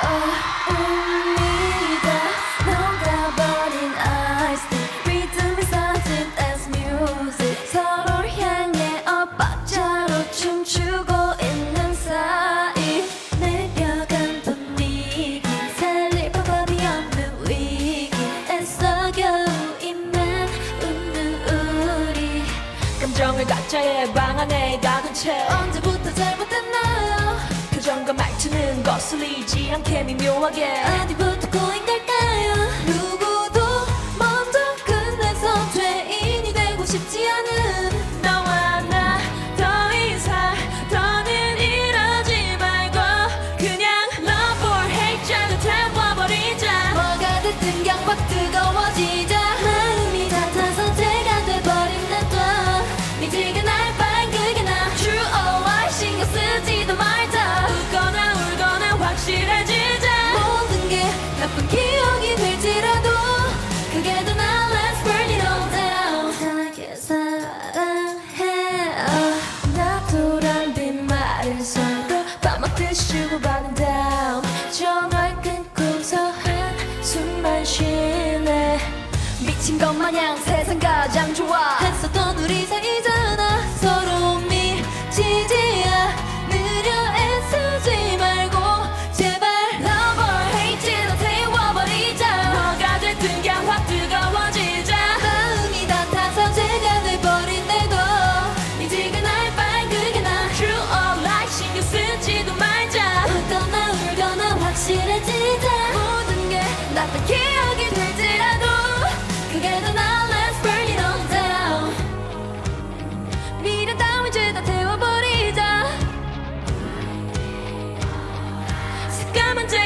우리가 녹아버린 ice 리듬이 something that's music 서로를 향해 엇박자로 춤추고 있는 사이 내려간 분위기 살릴 방법이 없는 위기 애써 겨우 입만 웃는 우리 감정을 각자의 방 안에 가둔 채 언제부터 잘못했나요 표정과 말투는 거슬리지 않게 미묘하게 어디부터 꼬인 걸까요 누구도 먼저 끝내서 죄인이 되고 싶지 않은 너와 나 더 이상 더는 이러지 말고 그냥 love or hate자로 태워버리자 뭐가 됐든 그냥 확 뜨거워지자 마음이 같아서 죄가 돼버린 나도 미지근 날 바란 그게 나 True or lie 신경 쓰지도 말자 웃거나 울거나 확실해지자 모든 게 나쁜 기억이 될지라도 그게 더 나 Let's burn it all down 편하게 사랑해 나도란 빈말을 서로 밤먹듯이 주고받은 다음 전화를 끊고서 한숨만 쉬네 미친 것 마냥 세상 가장 좋아 했었던 우리 사이잖아 서로 미치지 않으려 애쓰지 말고 제발 Love or hate로 태워버리자 뭐가 됐든 그냥 확 뜨거워지자 마음이 같아서 죄가 돼버린데도 미지근 날 바란 그게 나 True or lie 신경 쓰지도 말자 웃거나 울거나 확실해지자 모든 게 나쁜 기억이 될지라도 그게 더 나 Let's burn it all down 미련 따윈 죄다 태워버리자 새까만